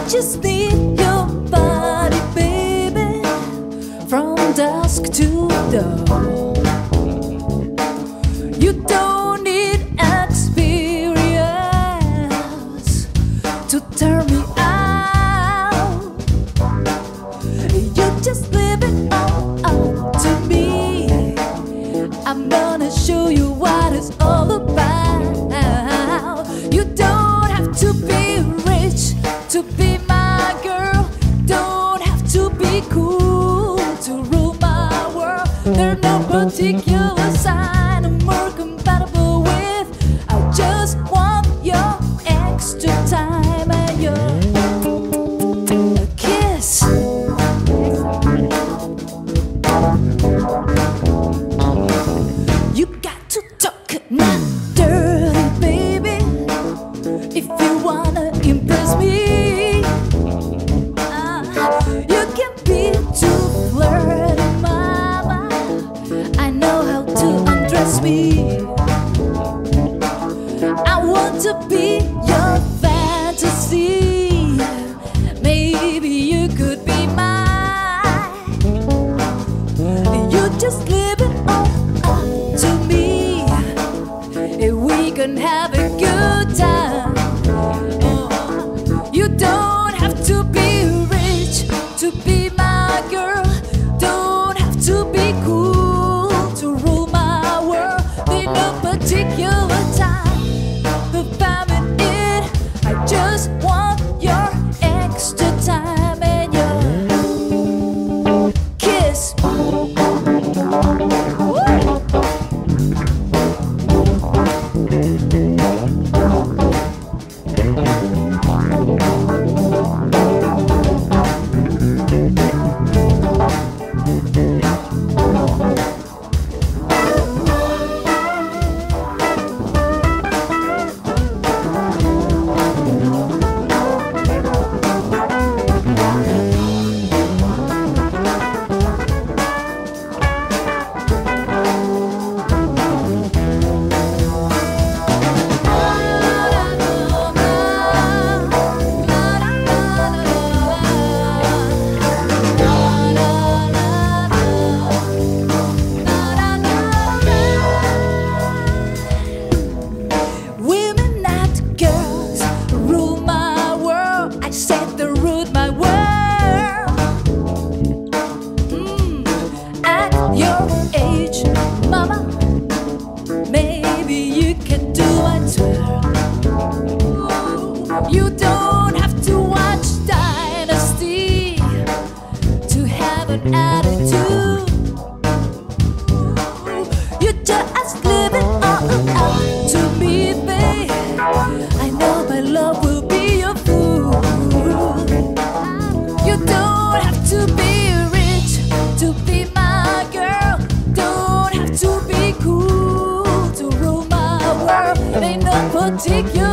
just need your body, baby, from dusk to dawn. You don't need experience to turn me out. You just leave it all up to me. I'm gonna show you what it's all about. You don't have to be rich to be my girl. Don't have to be cool to rule my world. There's no particular sign I'm more compatible with. I just want your extra time and your kiss. You got to talk not dirty, baby, if you wanna impress me. You can be too flirty, mama. I know how to undress me. I want to be your fantasy. Maybe you could be mine. You just leave it all up to me. We can have a good time. You don't have to be rich to be my girl. Don't have to be cool to rule my world. There's no particular time to find it. I just want your extra time and your kiss. You don't have to watch Dynasty to have an attitude. You just leave it all up to me, babe. I know my love will be your fool. You don't have to be rich to be my girl. Don't have to be cool to rule my world. Ain't no particular